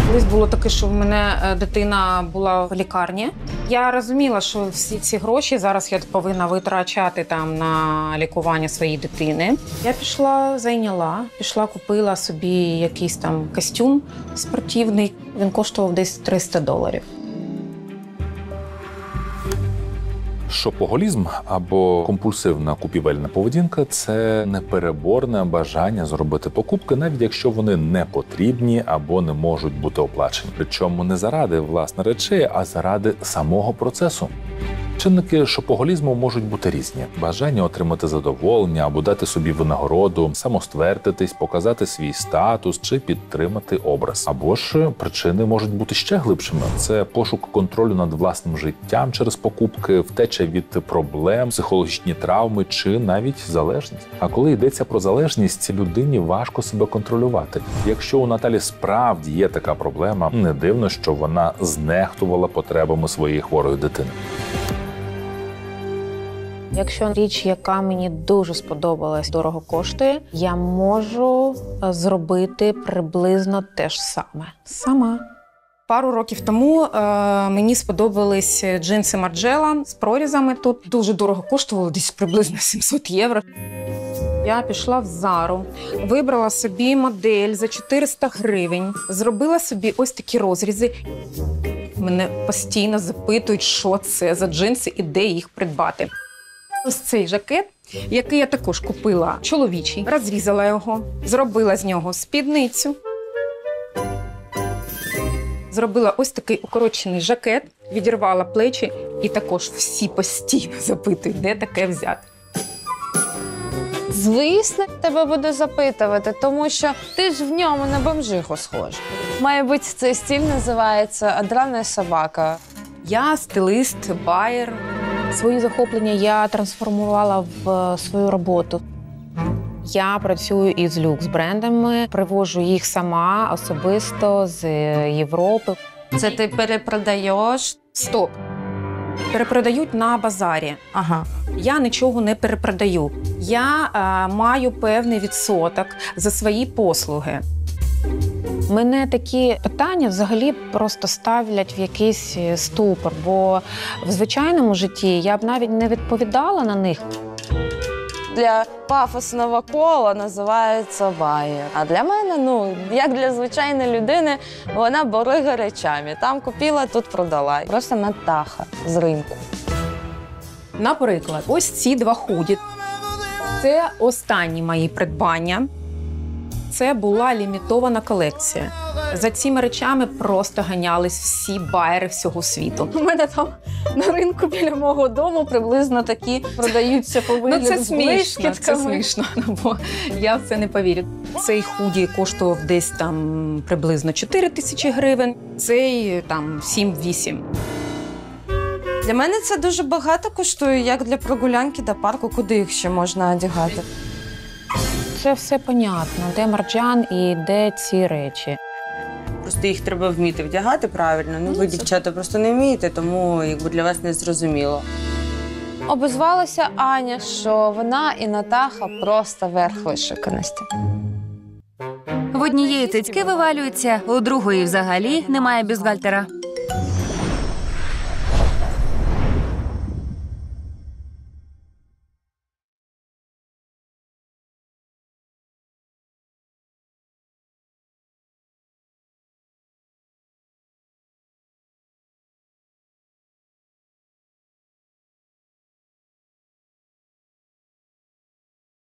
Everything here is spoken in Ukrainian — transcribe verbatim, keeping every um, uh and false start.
Колись було таке, що в мене дитина була в лікарні. Я розуміла, що всі ці гроші зараз я повинна витрачати там на лікування своєї дитини. Я пішла, зайняла, пішла, купила собі якийсь там костюм спортивний. Він коштував десь триста доларів. Шопоголізм або компульсивна купівельна поведінка – це непереборне бажання зробити покупки, навіть якщо вони не потрібні або не можуть бути оплачені. Причому не заради власне речей, а заради самого процесу. Чинники шопоголізму можуть бути різні. Бажання отримати задоволення або дати собі винагороду, самоствердитись, показати свій статус чи підтримати образ. Або ж причини можуть бути ще глибшими. Це пошук контролю над власним життям через покупки, втеча від проблем, психологічні травми чи навіть залежність. А коли йдеться про залежність, людині важко себе контролювати. Якщо у Наталі справді є така проблема, не дивно, що вона знехтувала потребами своєї хворої дитини. Якщо річ, яка мені дуже сподобалась, дорого коштує, я можу зробити приблизно те ж саме. Сама. Пару років тому е, мені сподобались джинси Марджела з прорізами тут. Дуже дорого коштувало, десь приблизно сімсот євро. Я пішла в Зару, вибрала собі модель за чотириста гривень, зробила собі ось такі розрізи. Мене постійно запитують, що це за джинси і де їх придбати. Ось цей жакет, який я також купила чоловічий, розрізала його, зробила з нього спідницю. Зробила ось такий укорочений жакет, відірвала плечі і також всі постійно запитують, де таке взяти. Звісно, тебе буде запитувати, тому що ти ж в ньому на бомжиху схожа. Має бути, цей стиль називається «Одранна собака». Я стилист, байер. Свої захоплення я трансформувала в свою роботу. Я працюю із люкс-брендами, привожу їх сама особисто з Європи. Це ти перепродаєш? Стоп! Перепродають на базарі. Ага. Я нічого не перепродаю. Я е, маю певний відсоток за свої послуги. Мене такі питання взагалі просто ставлять в якийсь ступор, бо в звичайному житті я б навіть не відповідала на них. Для пафосного кола називається байер. А для мене, ну, як для звичайної людини, вона борига речами. Там купила, тут продала. Просто Натаха з ринку. Наприклад, ось ці два худі. Це останні мої придбання. Це була лімітована колекція. За цими речами просто ганялись всі байери всього світу. У мене там на ринку біля мого дому приблизно такі продаються по вигляду. Ну це смішно, це блискітками. смішно, бо я в це не повірю. Цей худі коштував десь там приблизно чотири тисячі гривень, цей там сім-вісім. Для мене це дуже багато коштує, як для прогулянки до парку, куди їх ще можна одягати. Це все понятно, де марджан і де ці речі. Просто їх треба вміти вдягати правильно. Ну, ви, дівчата, просто не вмієте, тому якби для вас не зрозуміло. Обізвалася Аня, що вона і Натаха просто верх вишиканості. В однієї цицьки вивалюються, у другої взагалі немає бюстгальтера.